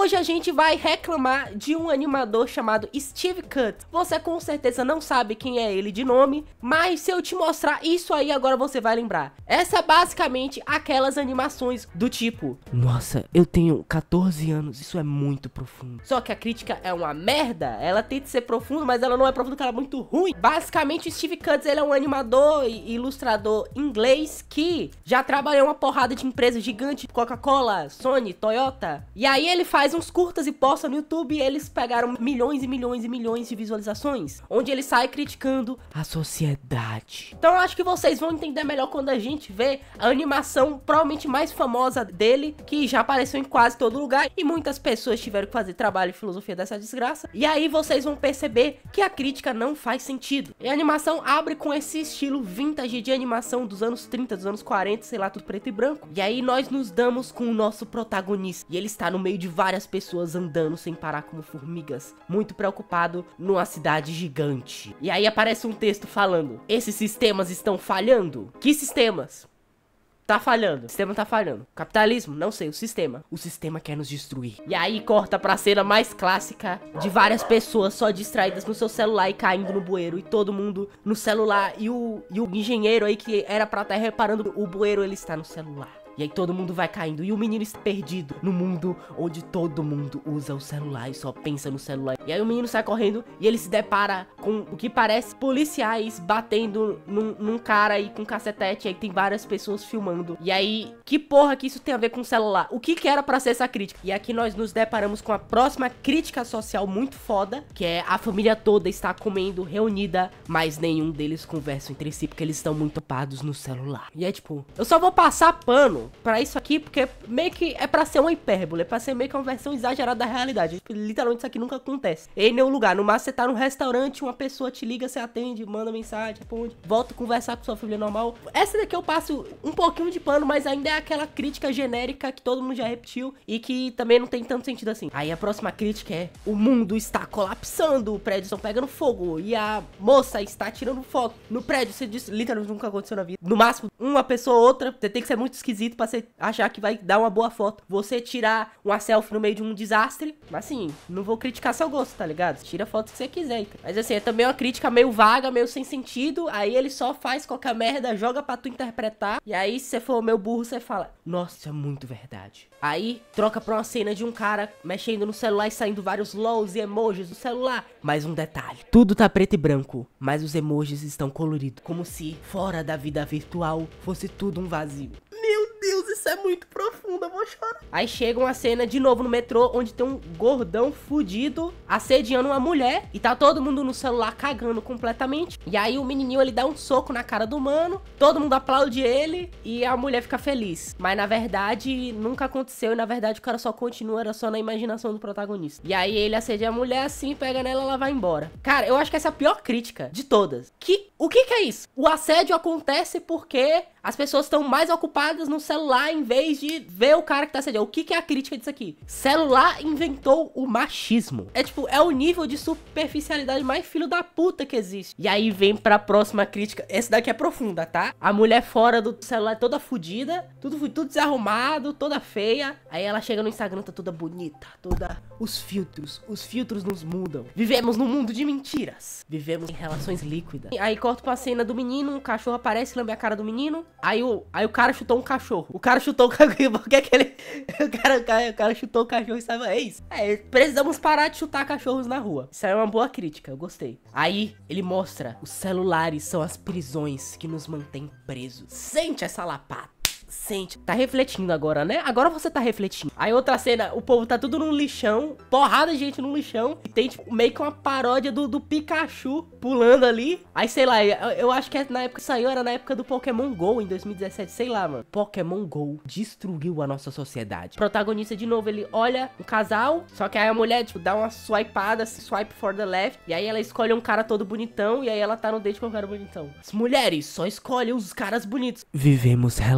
hoje a gente vai reclamar de um animador chamado Steve Cutts. Você com certeza não sabe quem é ele de nome, mas se eu te mostrar isso aí agora você vai lembrar. Essa é basicamente aquelas animações do tipo: nossa, eu tenho 14 anos, isso é muito profundo. Só que a crítica é uma merda, ela tenta ser profunda, mas ela não é profunda porque ela é muito ruim. Basicamente o Steve Cutts, ele é um animador e ilustrador inglês que já trabalhou em uma porrada de empresas gigantes, Coca-Cola, Sony, Toyota. E aí ele faz uns curtas e posta no YouTube, e eles pegaram milhões e milhões e milhões de visualizações, onde ele sai criticando a sociedade. Então eu acho que vocês vão entender melhor quando a gente vê a animação provavelmente mais famosa dele, que já apareceu em quase todo lugar, e muitas pessoas tiveram que fazer trabalho e filosofia dessa desgraça. E aí vocês vão perceber que a crítica não faz sentido. E a animação abre com esse estilo vintage de animação dos anos 30, dos anos 40, sei lá, tudo preto e branco. E aí nós nos damos com o nosso protagonista, e ele está no meio de várias pessoas andando sem parar como formigas, muito preocupado numa cidade gigante. E aí aparece um texto falando: esses sistemas estão falhando? Que sistemas? Tá falhando, o sistema tá falhando. Capitalismo? Não sei, o sistema. O sistema quer nos destruir. E aí corta pra cena mais clássica de várias pessoas só distraídas no seu celular e caindo no bueiro, e todo mundo no celular, e o engenheiro aí que era pra estar reparando o bueiro, ele está no celular. E aí todo mundo vai caindo, e o menino está perdido no mundo onde todo mundo usa o celular e só pensa no celular. E aí o menino sai correndo e ele se depara com o que parece policiais batendo num cara aí com cacetete. E aí tem várias pessoas filmando. E aí, que porra que isso tem a ver com o celular? O que era pra ser essa crítica? E aqui nós nos deparamos com a próxima crítica social muito foda, que é a família toda está comendo reunida, mas nenhum deles conversa entre si porque eles estão muito ocupados no celular. E é tipo, eu só vou passar pano pra isso aqui porque meio que é pra ser uma hipérbole, é pra ser meio que uma versão exagerada da realidade. Literalmente isso aqui nunca acontece em nenhum lugar. No máximo você tá num restaurante, uma pessoa te liga, você atende, manda mensagem, responde, volta a conversar com sua família normal. Essa daqui eu passo um pouquinho de pano, mas ainda é aquela crítica genérica que todo mundo já repetiu e que também não tem tanto sentido assim. Aí a próxima crítica é: o mundo está colapsando, o prédio estão pegando fogo e a moça está tirando foto no prédio. Você disse, literalmente nunca aconteceu na vida. No máximo uma pessoa ou outra, você tem que ser muito esquisito pra você achar que vai dar uma boa foto. Você tirar uma selfie no meio de um desastre, mas assim, não vou criticar seu gosto, tá ligado? Tira a foto que você quiser, então. Mas assim, é também uma crítica meio vaga, meio sem sentido. Aí ele só faz qualquer merda, joga pra tu interpretar. E aí, se você for meio burro, você fala: nossa, isso é muito verdade. Aí, troca pra uma cena de um cara mexendo no celular e saindo vários LOLs e emojis do celular. Mais um detalhe: tudo tá preto e branco, mas os emojis estão coloridos, como se fora da vida virtual fosse tudo um vazio. Meu Deus, isso é muito profundo, eu vou chorar. Aí chega uma cena de novo no metrô, onde tem um gordão fudido assediando uma mulher, e tá todo mundo no celular cagando completamente. E aí o menininho, ele dá um soco na cara do mano, todo mundo aplaude ele e a mulher fica feliz. Mas na verdade nunca aconteceu, e na verdade o cara só continua, era só na imaginação do protagonista. E aí ele assedia a mulher assim, pega nela, ela vai embora. Cara, eu acho que essa é a pior crítica de todas. O que é isso? O assédio acontece porque as pessoas estão mais ocupadas no celular em vez de ver o cara que tá assediando. O que é a crítica disso aqui? Celular inventou o machismo. É tipo, é o nível de superficialidade mais filho da puta que existe. E aí vem pra próxima crítica. Essa daqui é profunda, tá? A mulher fora do celular toda fudida, tudo desarrumado, toda feia. Aí ela chega no Instagram, tá toda bonita, toda... Os filtros nos mudam. Vivemos num mundo de mentiras. Vivemos em relações líquidas. Aí corta pra cena do menino, um cachorro aparece, lambe a cara do menino. Aí o cara chutou um cachorro. O cara chutou o cachorro. Por que que ele... O cara chutou o cachorro e saiu. É isso. É, precisamos parar de chutar cachorros na rua. Isso aí é uma boa crítica, eu gostei. Aí ele mostra: os celulares são as prisões que nos mantêm presos. Sente essa lapada. Sente. Tá refletindo agora, né? Agora você tá refletindo. Aí outra cena, o povo tá tudo num lixão, porrada de gente num lixão, e tem tipo meio que uma paródia do Pikachu pulando ali. Aí sei lá, eu acho que na época que saiu, era na época do Pokémon GO, em 2017, sei lá, mano. Pokémon GO destruiu a nossa sociedade. O protagonista, de novo, ele olha um casal, só que aí a mulher, tipo, dá uma swipada, swipe for the left, e aí ela escolhe um cara todo bonitão, e aí ela tá no date com um cara bonitão. As mulheres só escolhem os caras bonitos. Vivemos relações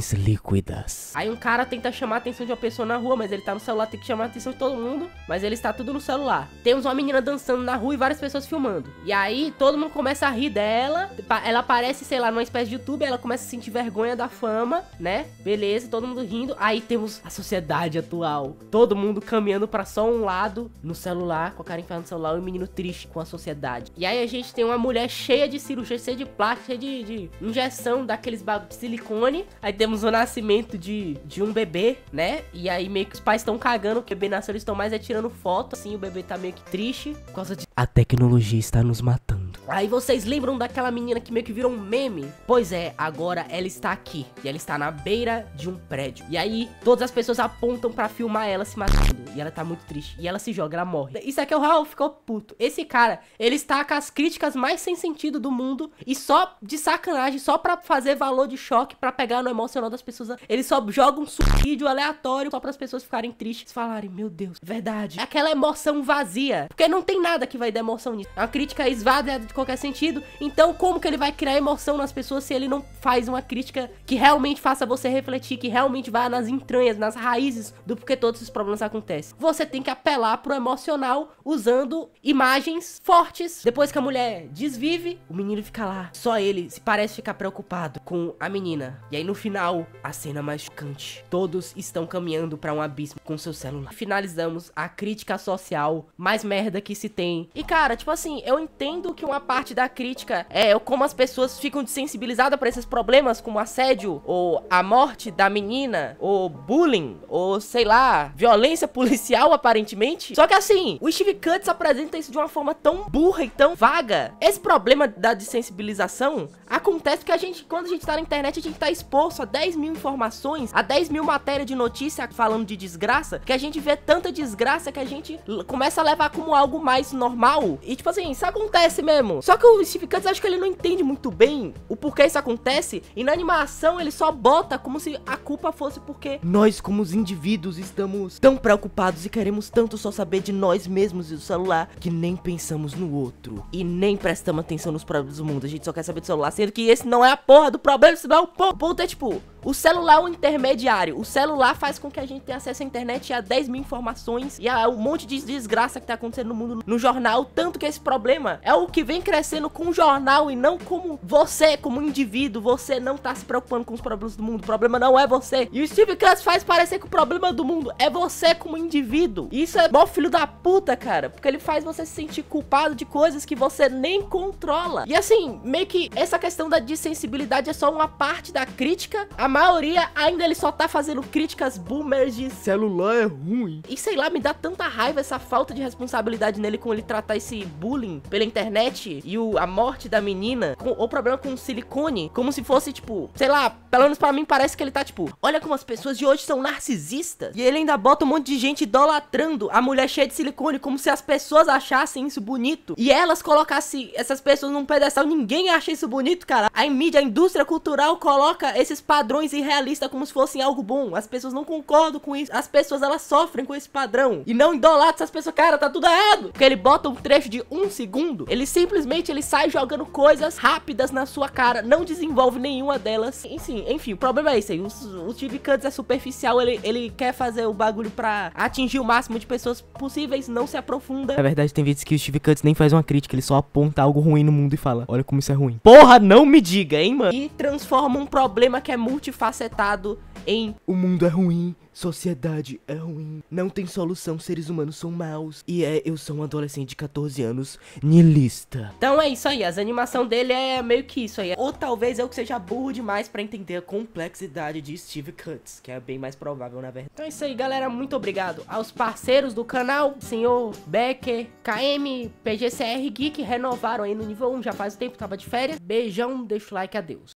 emoções líquidas. Aí um cara tenta chamar a atenção de uma pessoa na rua, mas ele tá no celular, tem que chamar a atenção de todo mundo, mas ele está tudo no celular. Temos uma menina dançando na rua e várias pessoas filmando. E aí todo mundo começa a rir dela, ela aparece, sei lá, numa espécie de YouTube, ela começa a sentir vergonha da fama, né? Beleza, todo mundo rindo. Aí temos a sociedade atual, todo mundo caminhando pra só um lado no celular, com a cara enfiada no celular, e o menino triste com a sociedade. E aí a gente tem uma mulher cheia de cirurgia, cheia de plástico, cheia de injeção daqueles bagulho de silicone. Aí temos o nascimento de um bebê, né? E aí meio que os pais estão cagando, porque o bebê nasceu, eles estão mais tirando foto, assim, o bebê tá meio que triste por causa de... A tecnologia está nos matando. Aí vocês lembram daquela menina que meio que virou um meme? Pois é, agora ela está aqui. E ela está na beira de um prédio. E aí todas as pessoas apontam pra filmar ela se matando. E ela tá muito triste. E ela se joga, ela morre. Isso aqui é o Raul ficou puto. Esse cara, ele está com as críticas mais sem sentido do mundo. E só de sacanagem, só pra fazer valor de choque, pra pegar no emocional das pessoas. Ele só joga um vídeo aleatório só para as pessoas ficarem tristes e falarem, meu Deus, verdade. É aquela emoção vazia. Porque não tem nada que vai dar emoção nisso. É uma crítica esvaziada de qualquer sentido. Então como que ele vai criar emoção nas pessoas se ele não faz uma crítica que realmente faça você refletir, que realmente vá nas entranhas, nas raízes do porquê todos esses problemas acontecem? Você tem que apelar pro emocional usando imagens fortes. Depois que a mulher desvive, o menino fica lá. Só ele se parece ficar preocupado com a menina. E aí no final, a cena mais chocante. Todos estão caminhando pra um abismo com seu celular. Finalizamos a crítica social mais merda que se tem. E cara, tipo assim, eu entendo que uma parte da crítica é como as pessoas ficam desensibilizadas pra esses problemas, como assédio, ou a morte da menina, ou bullying, ou sei lá, violência policial aparentemente. Só que assim, o Steve Cutts apresenta isso de uma forma tão burra e tão vaga. Esse problema da desensibilização acontece porque a gente, quando a gente tá na internet, a gente tá exposto a 10 mil informações, a 10 mil matérias de notícia falando de desgraça, que a gente vê tanta desgraça que a gente começa a levar como algo mais normal. E tipo assim, isso acontece mesmo. Só que o Steve Cutts, acho que ele não entende muito bem o porquê isso acontece. E na animação ele só bota como se a culpa fosse porque nós, como os indivíduos, estamos tão preocupados e queremos tanto só saber de nós mesmos e do celular, que nem pensamos no outro. E nem prestamos atenção nos problemas do mundo. A gente só quer saber do celular, sendo que esse não é a porra do problema, esse não é o ponto. O ponto é tipo, o celular é um intermediário. O celular faz com que a gente tenha acesso à internet e a 10 mil informações e a um monte de desgraça que tá acontecendo no mundo, no jornal. Tanto que esse problema é o que vem crescendo com o jornal e não como você, como indivíduo. Você não tá se preocupando com os problemas do mundo. O problema não é você. E o Steve Cutts faz parecer que o problema do mundo é você como indivíduo. E isso é mó filho da puta, cara. Porque ele faz você se sentir culpado de coisas que você nem controla. E assim, meio que essa questão da desensibilidade é só uma parte da crítica. A maioria ainda ele só tá fazendo críticas boomers de celular é ruim. E sei lá, me dá tanta raiva essa falta de responsabilidade nele com ele tratar esse bullying pela internet e a morte da menina, o problema com o silicone, como se fosse tipo, sei lá, pelo menos pra mim parece que ele tá tipo, olha como as pessoas de hoje são narcisistas. E ele ainda bota um monte de gente idolatrando a mulher cheia de silicone, como se as pessoas achassem isso bonito. E elas colocassem essas pessoas num pedestal, ninguém acha isso bonito, cara. A mídia, a indústria cultural coloca esses padrões irrealistas como se fossem algo bom. As pessoas não concordam com isso. As pessoas, elas sofrem com esse padrão. E não idolatram essas pessoas. Cara, tá tudo errado. Porque ele bota um trecho de 1 segundo. Ele simplesmente, ele sai jogando coisas rápidas na sua cara. Não desenvolve nenhuma delas. Enfim, o problema é isso aí. O Steve Cutts é superficial. Ele quer fazer o bagulho pra atingir o máximo de pessoas possíveis. Não se aprofunda. Na verdade, tem vezes que o Steve Cutts nem faz uma crítica. Ele só aponta algo ruim no mundo e fala, olha como isso é ruim. Porra, não me diga, hein, mano? E transforma um problema que é multifacetado em o mundo é ruim, sociedade é ruim, não tem solução, seres humanos são maus. E eu sou um adolescente de 14 anos niilista. Então é isso aí, as animação dele é meio que isso aí. Ou talvez eu que seja burro demais pra entender a complexidade de Steve Cutts, que é bem mais provável, na verdade. Então é isso aí, galera, muito obrigado aos parceiros do canal, Senhor Becker, KM, PGCR Geek, renovaram aí no nível 1, já faz tempo, tava de férias. Beijão, deixa o like, adeus.